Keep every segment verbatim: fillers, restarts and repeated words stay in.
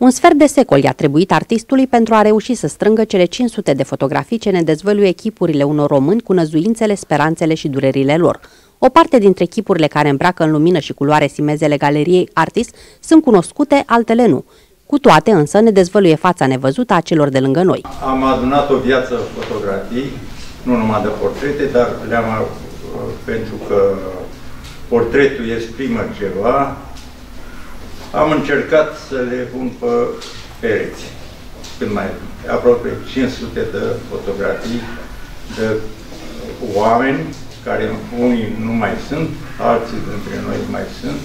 Un sfert de secol i-a trebuit artistului pentru a reuși să strângă cele cinci sute de fotografii ce ne dezvăluie chipurile unor români cu năzuințele, speranțele și durerile lor. O parte dintre chipurile care îmbracă în lumină și culoare simezele galeriei Artist sunt cunoscute, altele nu. Cu toate însă ne dezvăluie fața nevăzută a celor de lângă noi. Am adunat o viață fotografii, nu numai de portrete, dar le-am, pentru că portretul exprimă ceva, am încercat să le pun pe pereți. Cât mai aproape cinci sute de fotografii de oameni, care unii nu mai sunt, alții dintre noi mai sunt,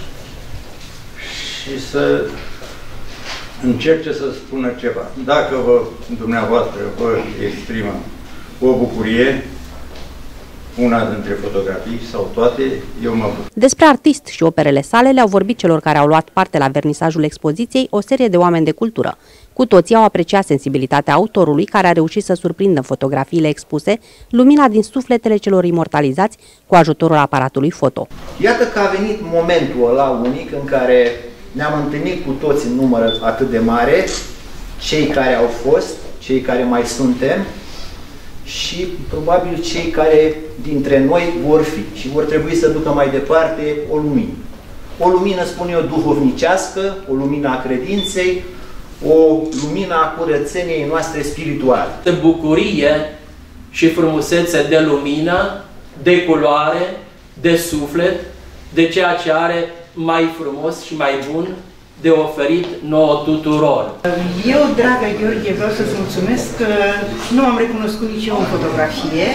și să încerce să spună ceva. Dacă vă, dumneavoastră vă exprimă o bucurie, una dintre fotografii sau toate, eu mă bucur. Despre artist și operele sale le-au vorbit celor care au luat parte la vernisajul expoziției o serie de oameni de cultură. Cu toții au apreciat sensibilitatea autorului, care a reușit să surprindă în fotografiile expuse lumina din sufletele celor imortalizați cu ajutorul aparatului foto. Iată că a venit momentul ăla unic în care ne-am întâlnit cu toți în număr atât de mare, cei care au fost, cei care mai suntem, și probabil cei care dintre noi vor fi și vor trebui să ducă mai departe o lumină. O lumină, spun eu, duhovnicească, o lumină a credinței, o lumină a curățeniei noastre spirituale. De bucurie și frumusețe de lumină, de culoare, de suflet, de ceea ce are mai frumos și mai bun de oferit nouă tuturor. Eu, dragă Gheorghe, vreau să-ți mulțumesc că nu am recunoscut nici eu în fotografie,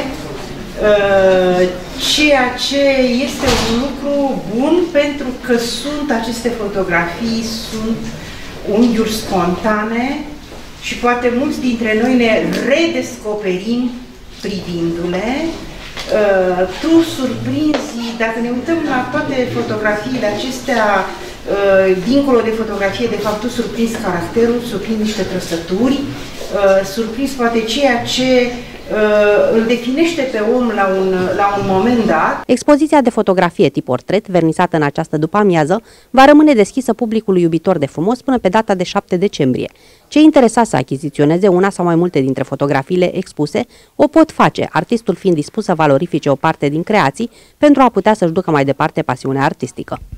ceea ce este un lucru bun, pentru că sunt aceste fotografii, sunt unghiuri spontane și poate mulți dintre noi ne redescoperim privindu-le. Tu surprinzi, dacă ne uităm la toate fotografiile acestea, dincolo de fotografie, de fapt tu surprinzi caracterul, surprinzi niște trăsături, surprinzi poate ceea ce îl definește pe om la un, la un moment dat. Expoziția de fotografie tip portret, vernisată în această după-amiază, va rămâne deschisă publicului iubitor de frumos până pe data de șapte decembrie. Cei interesați să achiziționeze una sau mai multe dintre fotografiile expuse o pot face, artistul fiind dispus să valorifice o parte din creații pentru a putea să-și ducă mai departe pasiunea artistică.